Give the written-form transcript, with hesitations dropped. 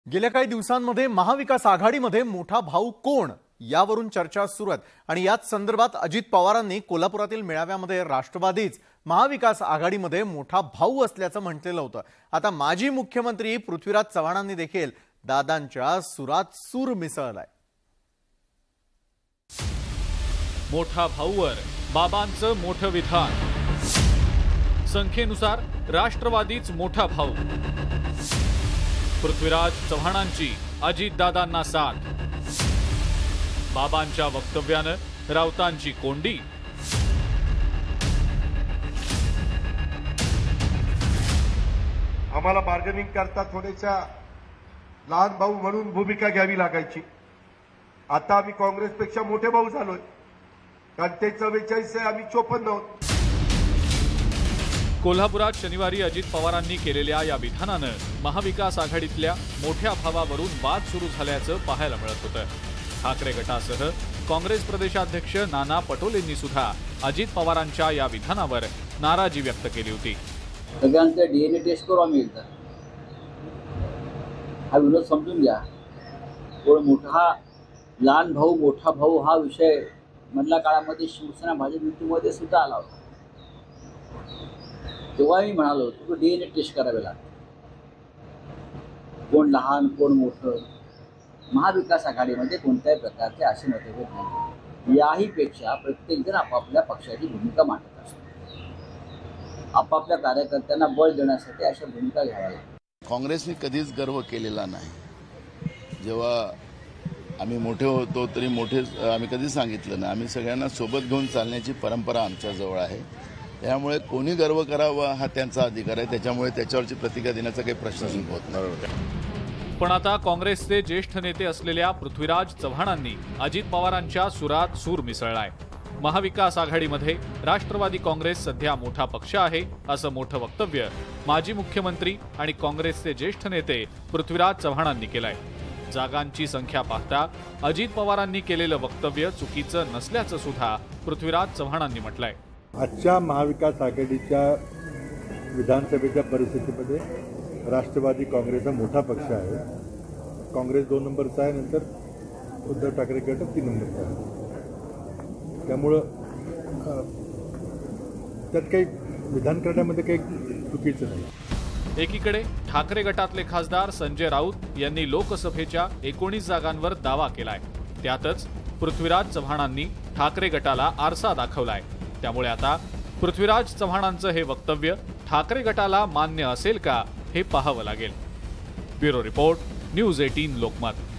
गेल्या काही दिवसांमध्ये महाविकास आघाडीमध्ये मोठा भाऊ कोण यावरून चर्चा सुरू आहे आणि याच संदर्भात अजित पवारांनी कोल्हापुरातील मेळाव्यामध्ये राष्ट्रवादीच महाविकास आघाडीमध्ये मोठा भाऊ असल्याचं म्हटलेलं होतं। आता माजी मुख्यमंत्री पृथ्वीराज चव्हाणांनी देखील दादांच्या सुरात सूर मिसळलाय। मोठा भाऊवर बाबांचं मोठं विधान, संख्येनुसार राष्ट्रवादीच मोठा भाऊ। पृथ्वीराज चव्हाणांची अजितदादांना साथ, बाबांच्या वक्तव्यानं राऊतांची कोंडी। आम्हाला बार्गेनिंग करता थोड्याशा लहान भाऊ म्हणून भूमिका घ्यावी लागायची। आता आम्ही काँग्रेसपेक्षा मोठे भाऊ झालोय, कारण ते 44 आहे, आम्ही 54 आहोत। कोल्हापुरात शनिवारी अजित पवारांनी केलेल्या या विधानानं महाविकास आघाडीतल्या मोठ्या भावावरून वाद सुरू झाल्याचं पाहायला मिळत होतं। ठाकरे गटासह काँग्रेस प्रदेशाध्यक्ष नाना पटोलेंनी सुद्धा अजित पवारांच्या या विधानावर नाराजी व्यक्त केली होती। सगळ्यांचं डीएनए टेस्ट करू आम्ही एकदा, हा विरोध समजून घ्या। कोण मोठा लहान भाऊ मोठा भाऊ हा विषय मधल्या काळामध्ये शिवसेना भाजप युतीमध्ये सुद्धा आला होता। तेव्हा मी म्हणालो होतो डीएनए टेस्ट करावे लागते, कोण लहान कोण मोठं। महाविकास आघाडीमध्ये कोणत्याही प्रकारचे असे मतभेद नाही। याही पेक्षा प्रत्येकजण आपापल्या पक्षाची भूमिका मांडत असतो। आपापल्या कार्यकर्त्यांना बळ देण्यासाठी अशा भूमिका घ्याव्या लागतात। काँग्रेसने कधीच गर्व केलेला नाही। जेव्हा आम्ही मोठे होतो तरी मोठे आम्ही कधीच सांगितलं नाही। आम्ही सगळ्यांना सोबत घेऊन चालण्याची परंपरा आमच्याजवळ आहे। त्यामुळे कोणी गर्व करावा हा त्यांचा अधिकार आहे। त्याच्यामुळे त्याच्यावरची प्रतिक्रिया देण्याचा काही प्रश्नच होत नाही। पण आता काँग्रेसचे ज्येष्ठ नेते असलेल्या पृथ्वीराज चव्हाणांनी अजित पवारांच्या सुरात सूर मिसळलाय। महाविकास आघाडीमध्ये राष्ट्रवादी काँग्रेस सध्या मोठा पक्ष आहे असं मोठं वक्तव्य माजी मुख्यमंत्री आणि काँग्रेसचे ज्येष्ठ नेते पृथ्वीराज चव्हाणांनी केलंय। जागांची संख्या पाहता अजित पवारांनी केलेलं वक्तव्य चुकीचं नसल्याचं सुद्धा पृथ्वीराज चव्हाणांनी म्हटलंय। आजच्या महाविकास आघाडीच्या विधानसभेच्या परिस्थितीमध्ये राष्ट्रवादी काँग्रेस हा मोठा पक्ष आहे। काँग्रेस 2 नंबरचा आहे, नंतर उद्धव ठाकरे गट 3 नंबरचा आहे। त्यामुळं त्यात काही विधान करण्यामध्ये काही चुकीचं नाही। एकीकडे ठाकरे गटातले खासदार संजय राऊत यांनी लोकसभेच्या 19 जागांवर दावा केलाय। त्यातच पृथ्वीराज चव्हाणांनी ठाकरे गटाला आरसा दाखवलाय। त्यामुळे आता पृथ्वीराज चव्हाणांचं हे वक्तव्य ठाकरे गटाला मान्य असेल का हे पाहावं लागेल। Bureau report, news 18 Lokmat.